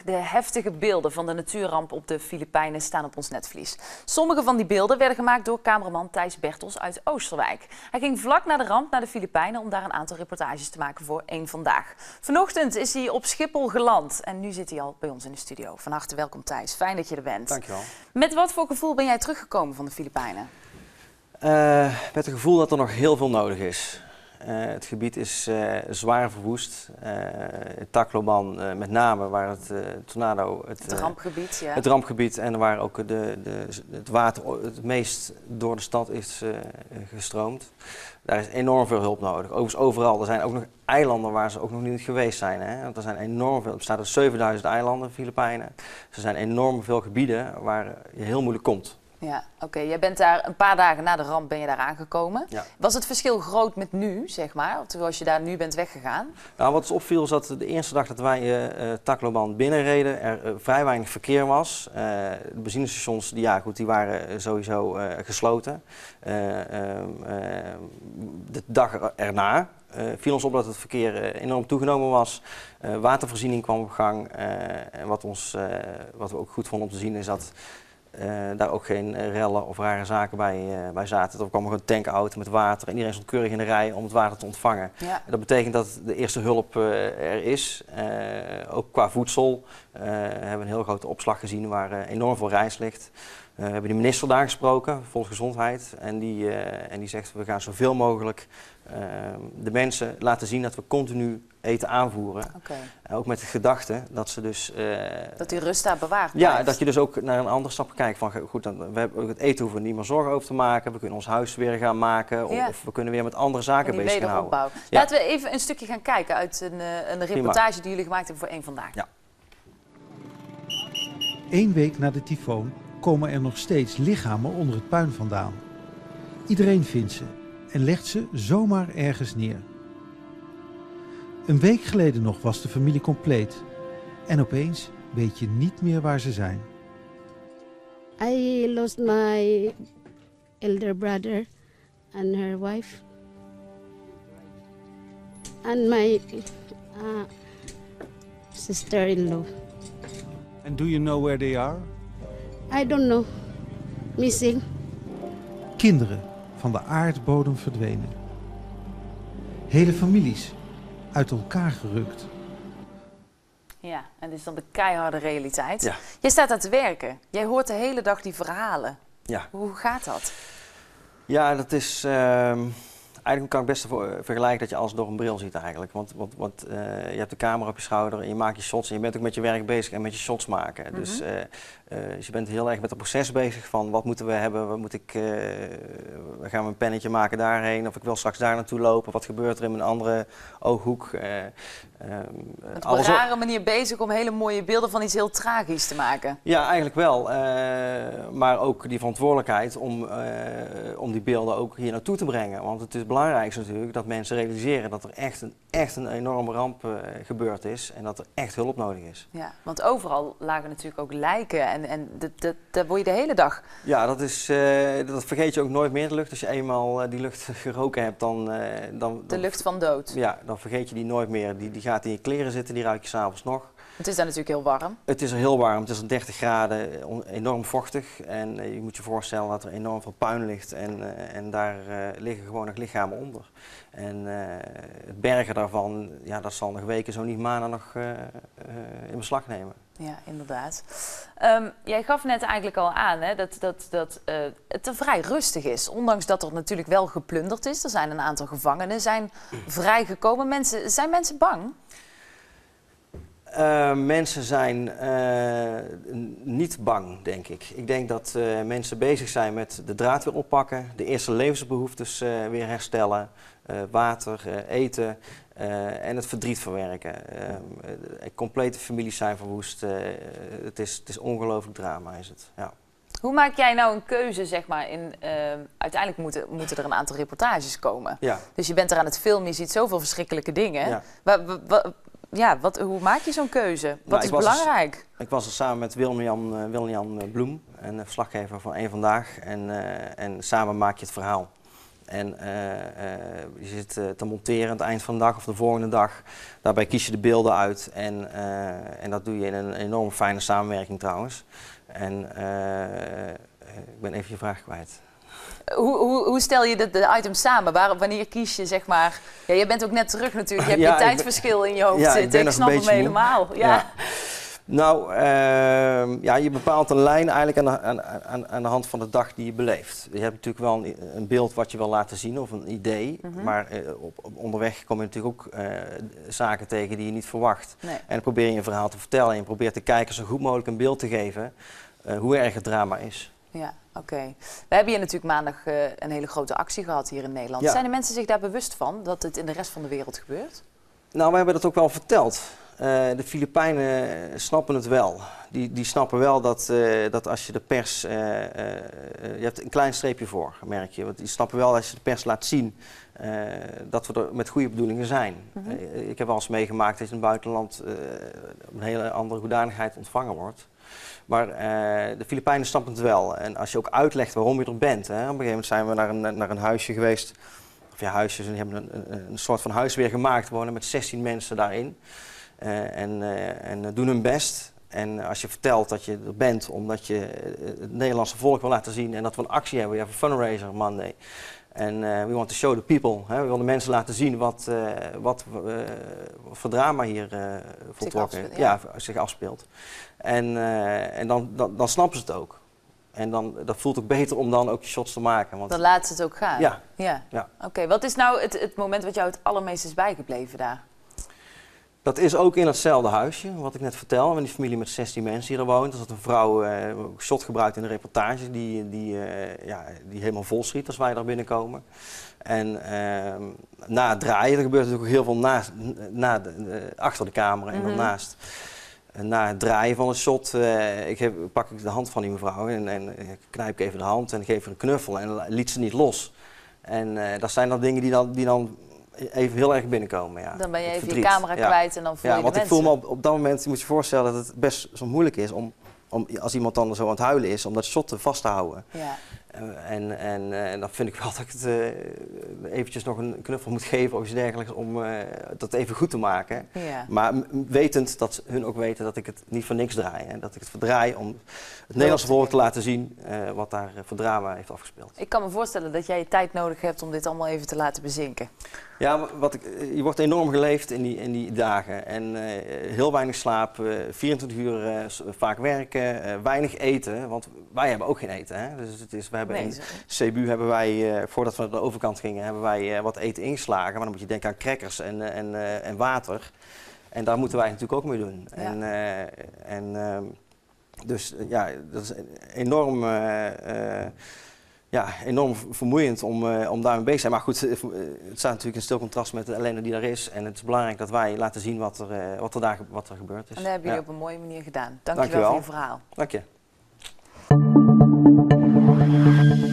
De heftige beelden van de natuurramp op de Filipijnen staan op ons netvlies. Sommige van die beelden werden gemaakt door cameraman Thijs Bertels uit Oosterwijk. Hij ging vlak na de ramp naar de Filipijnen om daar een aantal reportages te maken voor Eén Vandaag. Vanochtend is hij op Schiphol geland en nu zit hij al bij ons in de studio. Van harte welkom Thijs, fijn dat je er bent. Dankjewel. Met wat voor gevoel ben jij teruggekomen van de Filipijnen? Met het gevoel dat er nog heel veel nodig is. Het gebied is zwaar verwoest. Tacloban met name, waar het tornado... Het rampgebied, ja. Het rampgebied en waar ook het water het meest door de stad is gestroomd. Daar is enorm veel hulp nodig. Overigens overal. Er zijn ook nog eilanden waar ze ook nog niet geweest zijn. Hè? Want er zijn enorm veel. Er bestaan er 7000 eilanden, Filipijnen. Er zijn enorm veel gebieden waar je heel moeilijk komt. Ja, oké. Jij bent daar een paar dagen na de ramp ben je daar aangekomen. Ja. Was het verschil groot met nu, zeg maar, zoals je daar nu bent weggegaan? Nou, wat ons opviel is dat de eerste dag dat wij Tacloban binnenreden er vrij weinig verkeer was. De benzinestations die waren sowieso gesloten. De dag erna viel ons op dat het verkeer enorm toegenomen was. Watervoorziening kwam op gang. En wat we ook goed vonden om te zien is dat daar ook geen rellen of rare zaken bij zaten. Er kwam gewoon een tankauto met water en iedereen stond keurig in de rij om het water te ontvangen. Ja. Dat betekent dat de eerste hulp er is. Ook qua voedsel hebben we een heel grote opslag gezien waar enorm veel rijst ligt. We hebben de minister daar gesproken, Volksgezondheid, en die zegt we gaan zoveel mogelijk de mensen laten zien dat we continu eten aanvoeren. Okay. Ook met de gedachte dat ze dus... dat die rust daar bewaard blijft. Ja, dat je dus ook naar een andere stap kijkt. Van, goed, we hebben ook het eten hoeven we niet meer zorgen over te maken. We kunnen ons huis weer gaan maken. Of we kunnen weer met andere zaken bezig gaan houden. Ja. Laten we even een stukje gaan kijken uit een reportage die jullie gemaakt hebben voor Eén Vandaag. Ja. 1 week na de tyfoon komen er nog steeds lichamen onder het puin vandaan. Iedereen vindt ze en legt ze zomaar ergens neer. Een week geleden nog was de familie compleet. En opeens weet je niet meer waar ze zijn. I lost my elder brother and her wife. And my sister-in-law. And do you know where they are? I don't know. Missing. Kinderen van de aardbodem verdwenen. Hele families uit elkaar gerukt. Ja, en dit is dan de keiharde realiteit. Ja. Jij staat daar te werken. Jij hoort de hele dag die verhalen. Ja. Hoe gaat dat? Ja, dat is... Eigenlijk kan ik best vergelijken dat je alles door een bril ziet eigenlijk. Want je hebt de camera op je schouder en je maakt je shots en je bent ook met je werk bezig en met je shots maken. Mm-hmm. Dus je bent heel erg met het proces bezig van wat moeten we hebben, gaan we een pennetje maken daarheen of ik wil straks daar naartoe lopen, wat gebeurt er in mijn andere ooghoek. Op een rare manier bezig om hele mooie beelden van iets heel tragisch te maken. Ja, eigenlijk wel. Maar ook die verantwoordelijkheid om die beelden ook hier naartoe te brengen. Want het is belangrijk natuurlijk dat mensen realiseren dat er echt een enorme ramp gebeurd is en dat er echt hulp nodig is. Ja, want overal lagen natuurlijk ook lijken en daar word je de hele dag. Ja, dat vergeet je ook nooit meer de lucht. Als je eenmaal die lucht geroken hebt, dan de lucht van dood. Ja, dan vergeet je die nooit meer. Die gaat in je kleren zitten, die ruik je 's avonds nog. Het is daar natuurlijk heel warm. Het is er heel warm, het is er 30 graden, enorm vochtig. En je moet je voorstellen dat er enorm veel puin ligt en daar liggen gewoon nog lichamen onder. En het bergen daarvan, ja, dat zal nog weken, zo niet maanden nog in beslag nemen. Ja, inderdaad. Jij gaf net eigenlijk al aan hè, dat het er vrij rustig is. Ondanks dat er natuurlijk wel geplunderd is. Er zijn een aantal gevangenen zijn vrijgekomen. Zijn mensen bang? Mensen zijn niet bang, denk ik. Ik denk dat mensen bezig zijn met de draad weer oppakken, de eerste levensbehoeftes weer herstellen, water, eten en het verdriet verwerken. Complete families zijn verwoest. Het is ongelooflijk drama, is het. Ja. Hoe maak jij nou een keuze, zeg maar, uiteindelijk moeten er een aantal reportages komen. Ja. Dus je bent er aan het filmen, je ziet zoveel verschrikkelijke dingen. Ja. Hoe maak je zo'n keuze? Wat is belangrijk? Ik was er samen met William Bloem, een verslaggever van Eén Vandaag. En samen maak je het verhaal. En je zit te monteren aan het eind van de dag of de volgende dag. Daarbij kies je de beelden uit en dat doe je in een enorm fijne samenwerking trouwens. En ik ben even je vraag kwijt. Hoe stel je de items samen? Wanneer kies je, zeg maar... Ja, je bent ook net terug natuurlijk. Je hebt je tijdverschil in je hoofd zitten. Ik snap hem helemaal. Ja. Nou, je bepaalt een lijn eigenlijk aan de hand van de dag die je beleeft. Je hebt natuurlijk wel een beeld wat je wil laten zien of een idee. Maar onderweg kom je natuurlijk ook zaken tegen die je niet verwacht. Nee. En dan probeer je een verhaal te vertellen en je probeert de kijker zo goed mogelijk een beeld te geven hoe erg het drama is. Ja, oké. We hebben hier natuurlijk maandag een hele grote actie gehad hier in Nederland. Ja. Zijn de mensen zich daar bewust van, dat het in de rest van de wereld gebeurt? Nou, we hebben dat ook wel verteld. De Filipijnen snappen het wel. Die snappen wel dat als je de pers... je hebt een klein streepje voor, merk je. Want die snappen wel als je de pers laat zien dat we er met goede bedoelingen zijn. Ik heb wel eens meegemaakt dat je in het buitenland op een hele andere hoedanigheid ontvangen wordt. Maar de Filipijnen snappen het wel. En als je ook uitlegt waarom je er bent. Hè, op een gegeven moment zijn we naar een huisje geweest. Of ja, huisjes. En die hebben een soort van huis weer gemaakt. We wonen met 16 mensen daarin. En doen hun best. En als je vertelt dat je er bent omdat je het Nederlandse volk wil laten zien. En dat we een actie hebben. We hebben een fundraiser Monday. En we want to show the people. Hè. We willen de mensen laten zien wat voor drama hier zich afspeelt. En dan snappen ze het ook. En dat voelt ook beter om dan ook je shots te maken. Want dan laat ze het ook gaan? Ja. Oké, wat is nou het moment wat jou het allermeest is bijgebleven daar? Dat is ook in hetzelfde huisje, wat ik net vertel. Met die familie met 16 mensen die er woont. Er zat een vrouw, shot gebruikt in de reportage, die helemaal vol schiet als wij daar binnenkomen. En na het draaien, er gebeurt natuurlijk heel veel achter de camera en daarnaast. Na het draaien van een shot pak ik de hand van die mevrouw en knijp ik even de hand en geef haar een knuffel en liet ze niet los. En dat zijn dan dingen die dan even heel erg binnenkomen. Ja. Dan ben je even je camera kwijt en dan voel je de want mensen. Ik voel me op dat moment, je moet je voorstellen dat het best zo moeilijk is om als iemand dan zo aan het huilen is, om dat shot vast te houden. Ja. En dan vind ik wel dat ik het eventjes nog een knuffel moet geven of iets dergelijks om dat even goed te maken. Ja. Maar wetend dat hun ook weten dat ik het niet voor niks draai. En dat ik het verdraai om het Nederlandse volk te laten zien wat daar voor drama heeft afgespeeld. Ik kan me voorstellen dat jij je tijd nodig hebt om dit allemaal even te laten bezinken. Ja, je wordt enorm geleefd in die dagen. En heel weinig slaap, 24 uur vaak werken, weinig eten. Want wij hebben ook geen eten. Hè? Dus we hebben in Cebu hebben wij, voordat we naar de overkant gingen, hebben wij wat eten ingeslagen. Maar dan moet je denken aan crackers en water. En daar moeten wij natuurlijk ook mee doen. Ja. Dus dat is enorm... enorm vermoeiend om daarmee bezig te zijn. Maar goed, het staat natuurlijk in stil contrast met de ellende die er is. En het is belangrijk dat wij laten zien wat er gebeurd is. En dat hebben jullie op een mooie manier gedaan. Dank je wel voor je verhaal. Dank je.